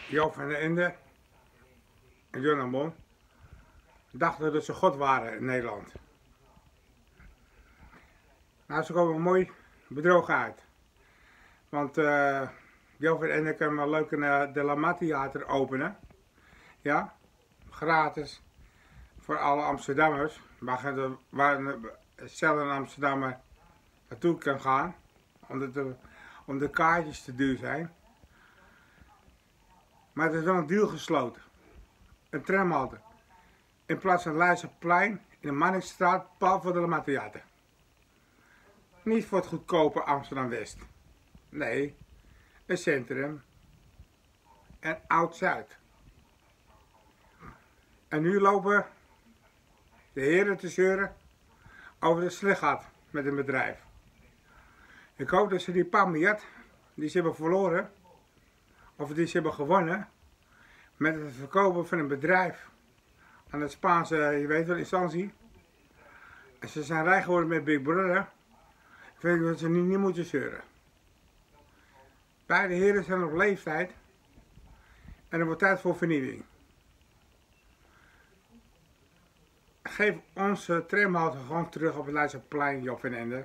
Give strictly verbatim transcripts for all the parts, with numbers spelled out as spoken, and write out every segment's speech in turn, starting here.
Joop van den Ende en John Bon dachten dat ze God waren in Nederland. Nou, ze komen mooi bedrogen uit. Want uh, Joop van den Ende kan wel leuk een De La Mat Theater openen. Ja, gratis voor alle Amsterdammers. Waar, de, waar zelf een Amsterdammer naartoe kan gaan. Omdat de, om de kaartjes te duur zijn. Maar het is wel een deal gesloten. Een tramhalte. In plaats van Leidseplein in de Marnixstraat, pal voor de La Mat Theater. Niet voor het goedkope Amsterdam-West. Nee, een centrum en Oud-Zuid. En nu lopen de heren te zeuren over de slecht gaat met een bedrijf. Ik hoop dat ze die paar miljard die ze hebben verloren, of die ze hebben gewonnen, met het verkopen van een bedrijf aan de Spaanse, je weet wel, instantie. En ze zijn rijk geworden met Big Brother. Ik vind dat ze nu niet moeten zeuren. Beide heren zijn op leeftijd en er wordt tijd voor vernieuwing. Geef onze tramhalte gewoon terug op het Leidseplein, Joop van den Ende.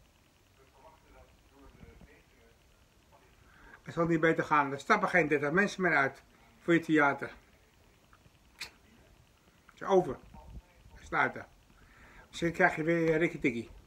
Het zal niet beter gaan. Er stappen geen dertig mensen meer uit voor je theater. Het is over. Sluiten. Misschien krijg je weer rikkie-tikkie.